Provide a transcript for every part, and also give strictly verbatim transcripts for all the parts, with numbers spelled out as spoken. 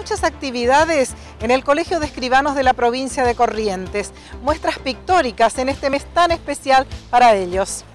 muchas actividades en el Colegio de Escribanos de la provincia de Corrientes, muestras pictóricas en este mes tan especial para ellos.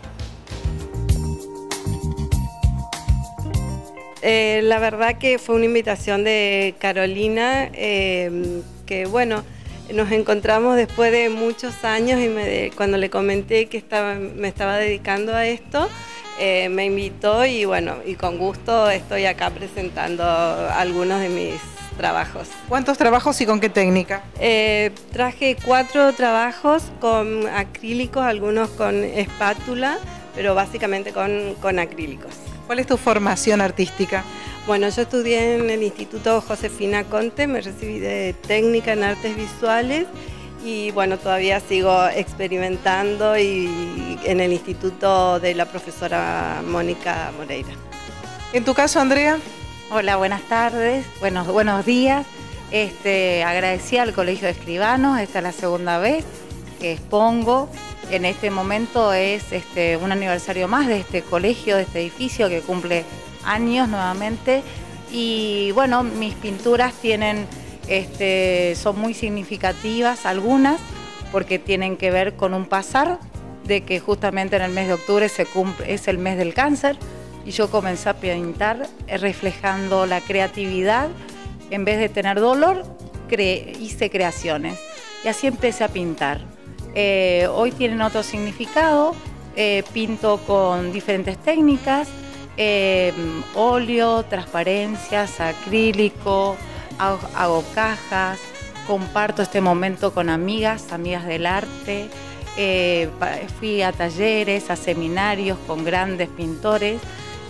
Eh, la verdad que fue una invitación de Carolina, eh, que bueno, nos encontramos después de muchos años y me, cuando le comenté que estaba, me estaba dedicando a esto, eh, me invitó y bueno, y con gusto estoy acá presentando algunos de mis trabajos. ¿Cuántos trabajos y con qué técnica? Eh, traje cuatro trabajos con acrílicos, algunos con espátula, pero básicamente con, con acrílicos. ¿Cuál es tu formación artística? Bueno, yo estudié en el Instituto Josefina Conte, me recibí de técnica en artes visuales y bueno, todavía sigo experimentando y en el instituto de la profesora Mónica Moreira. ¿En tu caso, Andrea? Hola, buenas tardes, buenos, buenos días. Este, agradecida al Colegio de Escribanos, esta es la segunda vez que expongo. En este momento es este, un aniversario más de este colegio, de este edificio que cumple años nuevamente. Y bueno, mis pinturas tienen, este, son muy significativas algunas porque tienen que ver con un pasar de que justamente en el mes de octubre se cumple, es el mes del cáncer y yo comencé a pintar reflejando la creatividad. En vez de tener dolor, cre hice creaciones y así empecé a pintar. Eh, hoy tienen otro significado, eh, pinto con diferentes técnicas, eh, óleo, transparencias, acrílico, hago, hago cajas, comparto este momento con amigas, amigas del arte, eh, fui a talleres, a seminarios con grandes pintores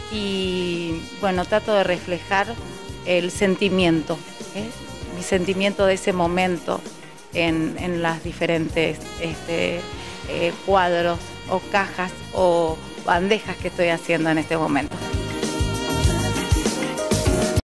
y bueno, trato de reflejar el sentimiento, ¿eh? mi sentimiento de ese momento. En, en las diferentes este, eh, cuadros o cajas o bandejas que estoy haciendo en este momento.